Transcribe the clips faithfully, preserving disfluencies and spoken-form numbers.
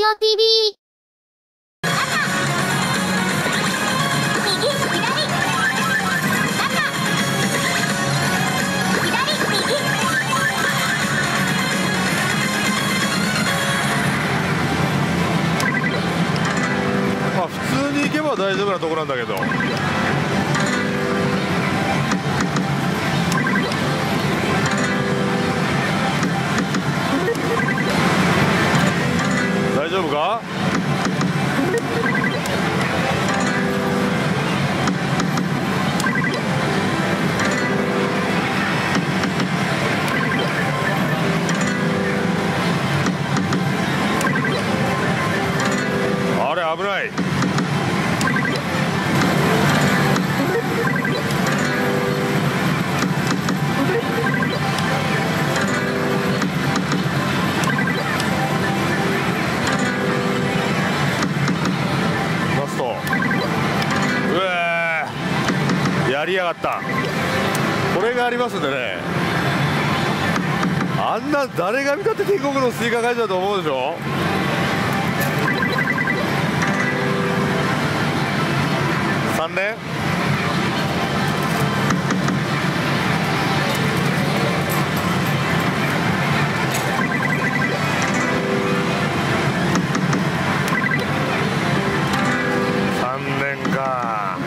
オ ティーブイ。 まあ普通に行けば大丈夫なところなんだけど。大丈夫か？あれ危ない。やりやがった。これがありますんでね、あんな誰が見たって天国のスイカ会場だと思うでしょ。さんねんさんねんか。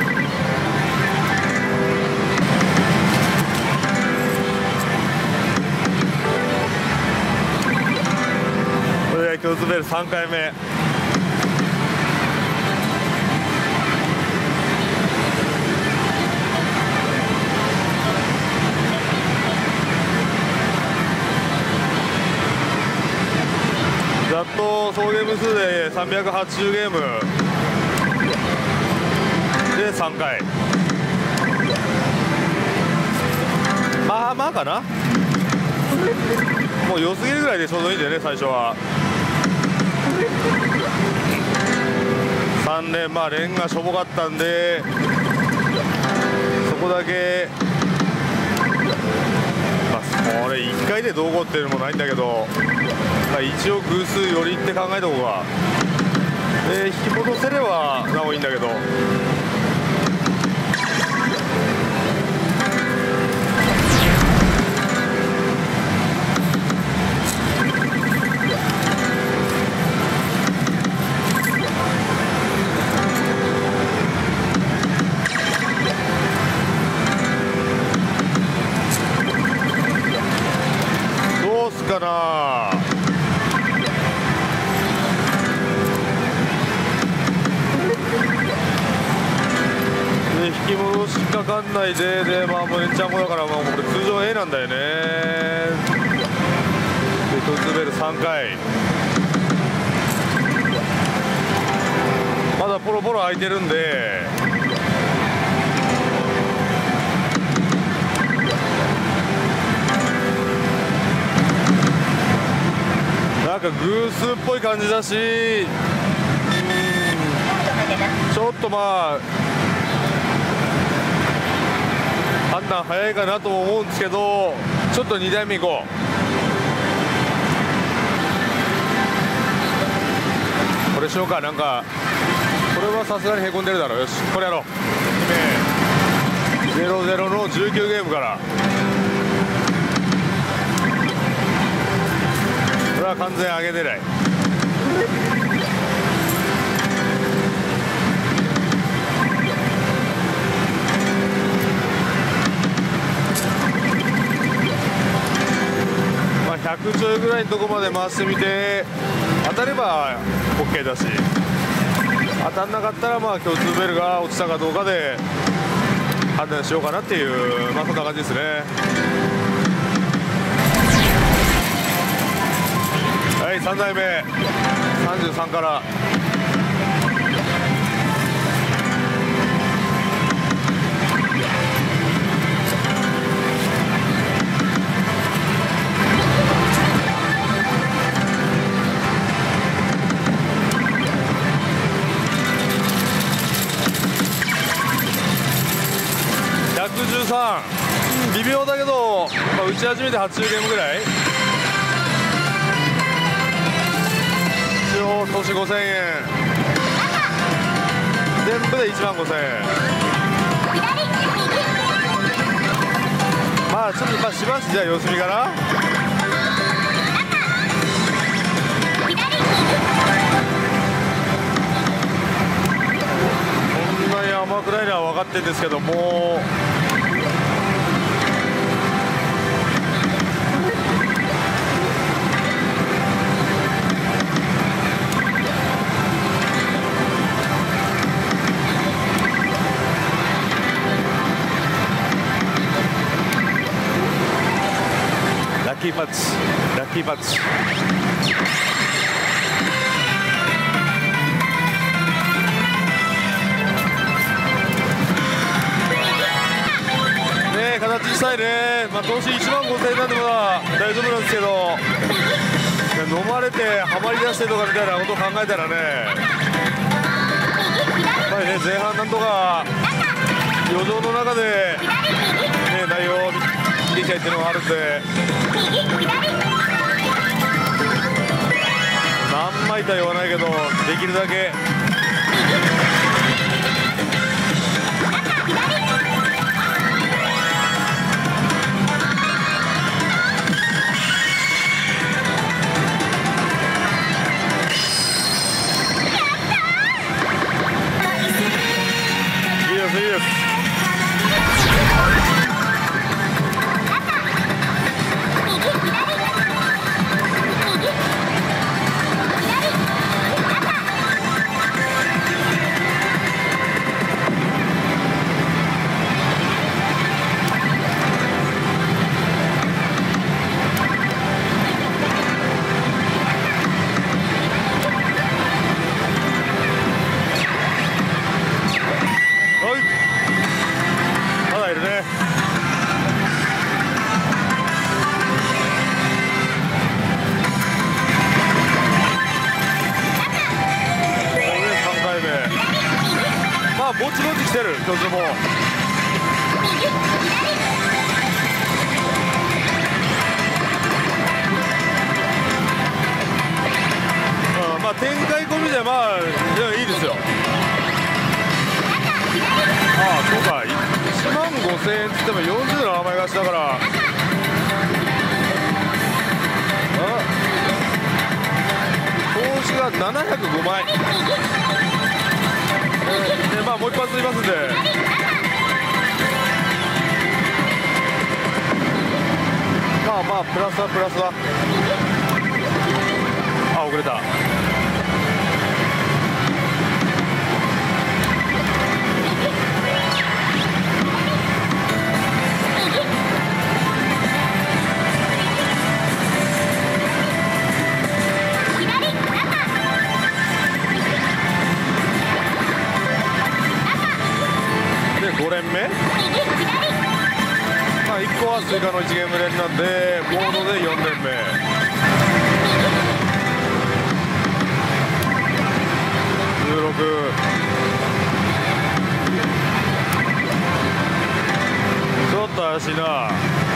京都ベルさんかいめ。ざっと総ゲーム数でさんびゃくはちじゅうゲームでさんかい、まあまあかな。もう良すぎるぐらいでちょうどいいんだよね、最初は。さんねん、まあレンがしょぼかったんで、そこだけ、まあ、これいっかいでどうこうっていうのもないんだけど、まあ、一応偶数寄りって考えた方が、で引き戻せればなおいいんだけど。かな。で引き戻しかかんないで、でまあもうエンチャンコだから、まあこれ通常 A なんだよね。でトツベルさんかい、まだポロポロ空いてるんで、なんか偶数っぽい感じだし、ちょっとまあ判断早いかなとも思うんですけど、ちょっとにだいめいこう。これしようか。なんかこれはさすがにへこんでるだろう。よしこれやろう。ゼロゼロのじゅうきゅうゲームから、これは完全上げ狙い。まあひゃくちょいぐらいのとこまで回してみて、当たれば OK だし、当たんなかったらまあ共通ベルが落ちたかどうかで判断しようかなっていう、まあそんな感じですね。はい、さんだいめさんじゅうさんから。ひゃくじゅうさん、微妙だけど、まあ、打ち始めてはちじゅうゲームぐらい。一よ投資ごせんえん、全部でいちまんごせんえん。まあちょっとまあしばしじゃあ様子見かな。こんなに甘くないのは分かってるんですけども、ラッキーパッチ、ラッキーパッチ。ねえ、形したいね。まあ投資いちまんごせんえんなんでも大丈夫なんですけど、飲まれてハマりだしてとかみたいなことを考えたらね、やっぱりね前半なんとか余剰の中で、ね、内容を見ていきたいっていうのがあるんで、何枚とは言わないけどできるだけいいです、いいです。まだいるね。さんかいめ、まあぼちぼち来てる一つも。うん、まあ展開込みでまあいいですよ。ああ、そうか、いちまんごせんえんっつってもよんじゅうの甘い貸しだから、あ投資がななひゃくごまい、えー、でまあもう一発いますんで、まあまあプラスはプラスは、あ遅れた。ご連目、まあ、いっこは追加のいちゲーム連なんでボードでよん連目、じゅうろく、ちょっと怪しいな。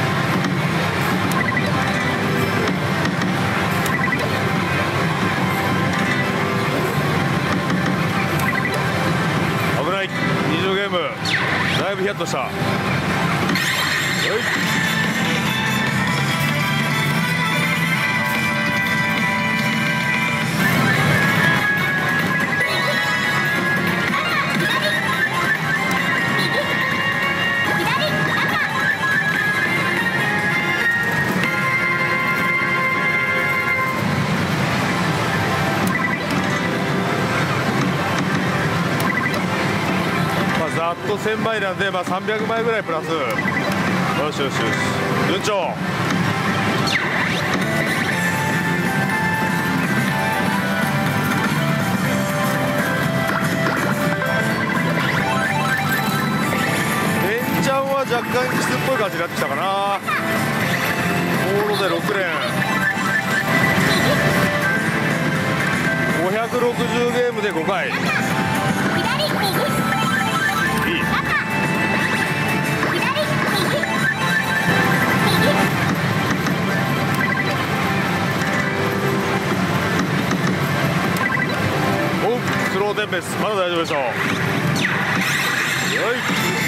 危ない、にじゅうゲームだいぶヒヤッとした。はい、ざっとせんまいなんで、まあ、さんびゃくまいぐらいプラス。よしよしよし、順調。レンちゃんは若干キスっぽい感じになってきたかな。ボードでろく連、ごひゃくろくじゅうゲームでごかい。 同点です。まだ大丈夫でしょう。よい